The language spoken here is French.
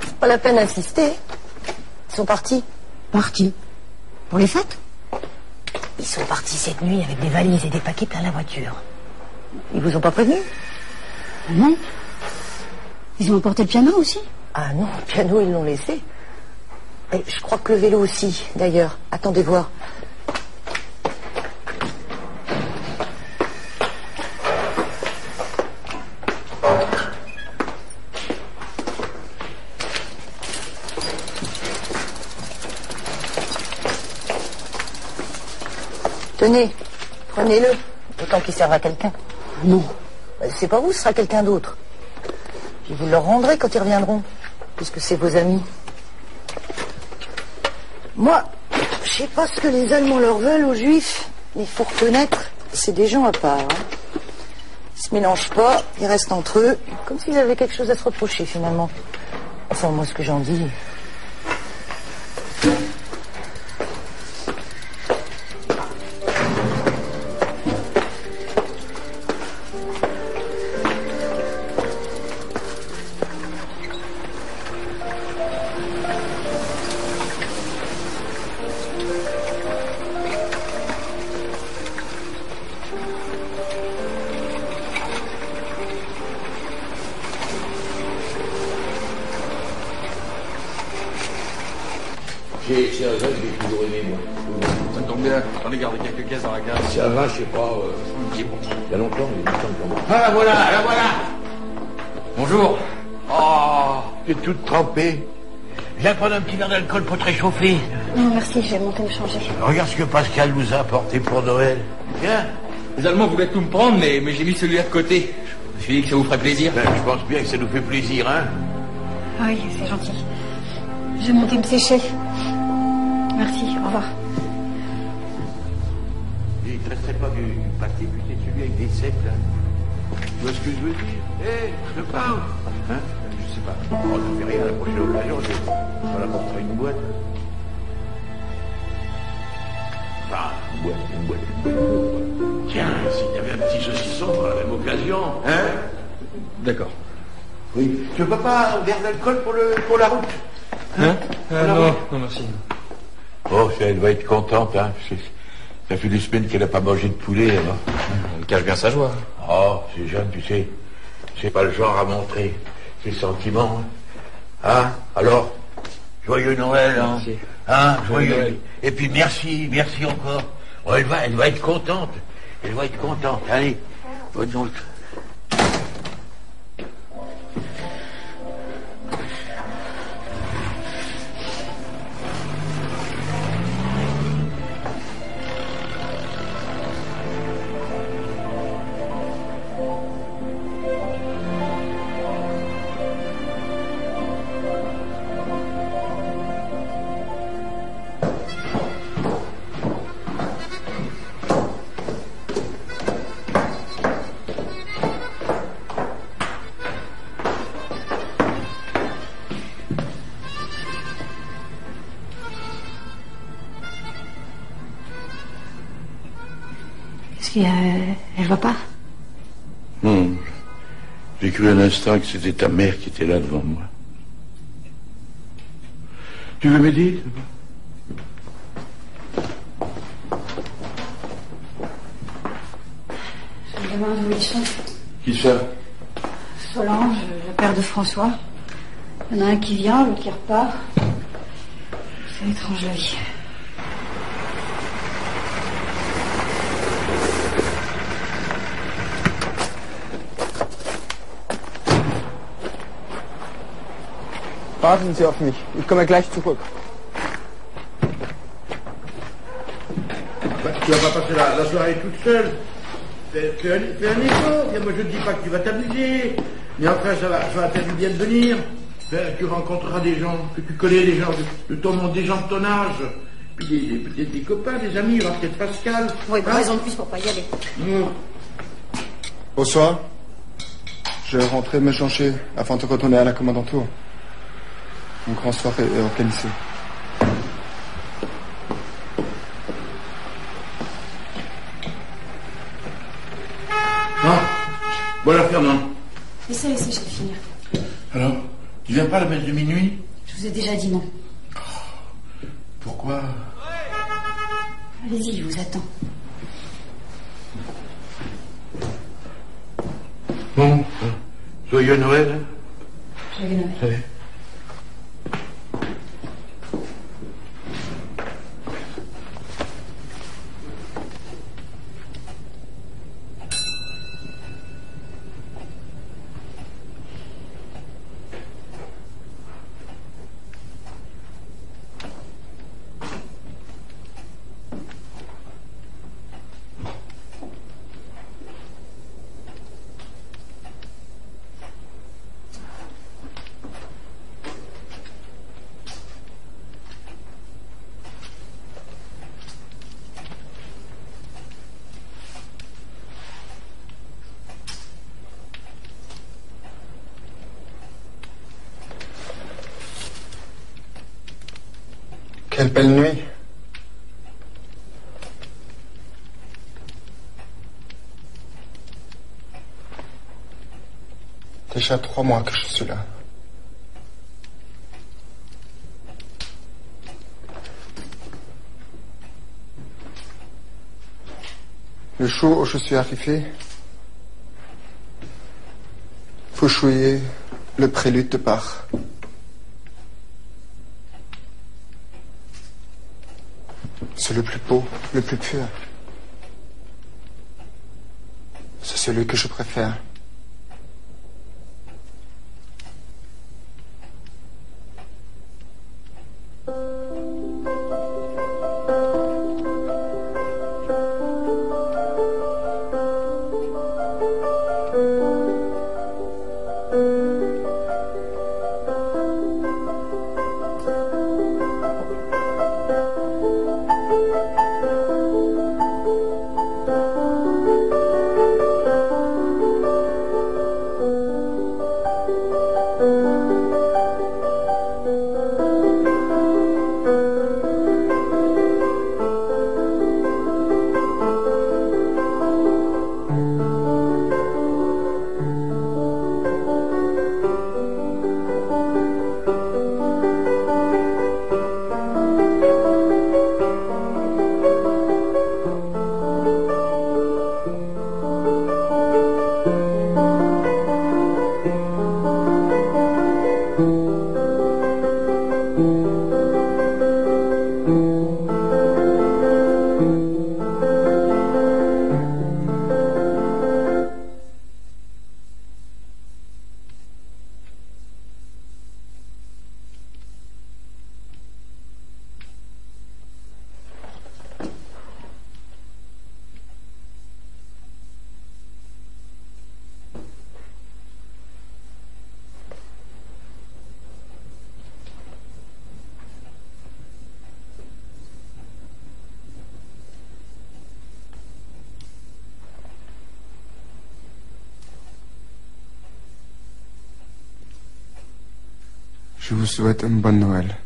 Pas la peine d'insister. Ils sont partis. Partis? Pour les fêtes? Ils sont partis cette nuit avec des valises et des paquets plein la voiture. Ils vous ont pas prévenu? Non. Ils ont emporté le piano aussi? Ah non, le piano, ils l'ont laissé. Et je crois que le vélo aussi, d'ailleurs. Attendez voir. Tenez, prenez-le. Autant qu'il serve à quelqu'un. Non. C'est pas vous, ce sera quelqu'un d'autre. Puis vous leur rendrez quand ils reviendront, puisque c'est vos amis. Moi, je sais pas ce que les Allemands leur veulent aux Juifs, mais il faut reconnaître, c'est des gens à part. Hein. Ils se mélangent pas, ils restent entre eux, comme s'ils avaient quelque chose à se reprocher finalement. Enfin, moi, ce que j'en dis... C'est un vin que j'ai toujours aimé, moi. Ça tombe bien, j'en ai gardé quelques caisses dans la cave. C'est un vin, je sais pas, il y a longtemps, pour moi. Ah, la voilà. Bonjour. Oh, T'es toute trempée. Viens prendre un petit verre d'alcool pour te réchauffer. Non, merci, je vais monter me changer. Regarde ce que Pascal nous a apporté pour Noël. Viens. les Allemands voulaient tout me prendre, mais j'ai mis celui-là de côté. Je me suis dit que ça vous ferait plaisir. Ben, je pense bien que ça nous fait plaisir, hein. Oui, c'est gentil. Je vais monter me sécher. Merci, au revoir. Il ne te resterait pas du pâté, tu sais, celui avec des secs, là. Tu vois ce que je veux dire? Je te parle. Hein? Je sais pas. Oh, ça fait rien, à la prochaine occasion, on apportera une boîte. Enfin, une boîte. Tiens, si t'avais un petit saucisson pour la même occasion, hein? D'accord. Oui. Tu veux pas un verre d'alcool pour la route? Hein? Non, merci. Oh, elle va être contente, hein. Ça fait des semaines qu'elle n'a pas mangé de poulet, alors. Elle cache bien sa joie. Oh, c'est jeune, tu sais. C'est pas le genre à montrer ses sentiments. Hein? Alors, joyeux Noël, hein? Merci. Hein? Joyeux Noël. Et puis merci encore. Oh, elle va être contente. Elle va être contente. Allez, bonne nuit. Elle va pas? Non. J'ai cru un instant que c'était ta mère qui était là devant moi. Tu veux m'aider? J'ai le gamin de Wilson. Qui ça? Solange, le père de François. Il y en a un qui vient, l'autre qui repart. C'est étrange la vie. Warten Sie auf mich. Ich komme gleich zurück. Tu vas pas passer la soirée toute seule. Fais un effort. Moi, je ne dis pas que tu vas t'amuser. Mais enfin, ça va faire du bien de venir. Tu rencontreras des gens que tu connais, des gens de ton monde, des gens de ton âge. Puis peut-être des copains, des amis. Il y aura peut-être Pascal. Oui, raison de plus pour pas y aller. Bonsoir. Je vais rentrer me changer afin de retourner à la commandanture. Une grande soirée est organisée. Voilà, Fernand. Laissez, je vais finir. Alors, tu Tu viens pas à la messe de minuit? Je vous ai déjà dit non. Pourquoi? Allez-y, je vous attends. Bon, joyeux Noël. Joyeux Noël. Allez. Quelle belle nuit. Déjà 3 mois que je suis là. Le jour où je suis arrivé, vous jouiez le prélude de Bach. C'est le plus beau, le plus pur. C'est celui que je préfère. Je vous souhaite une bonne Noël.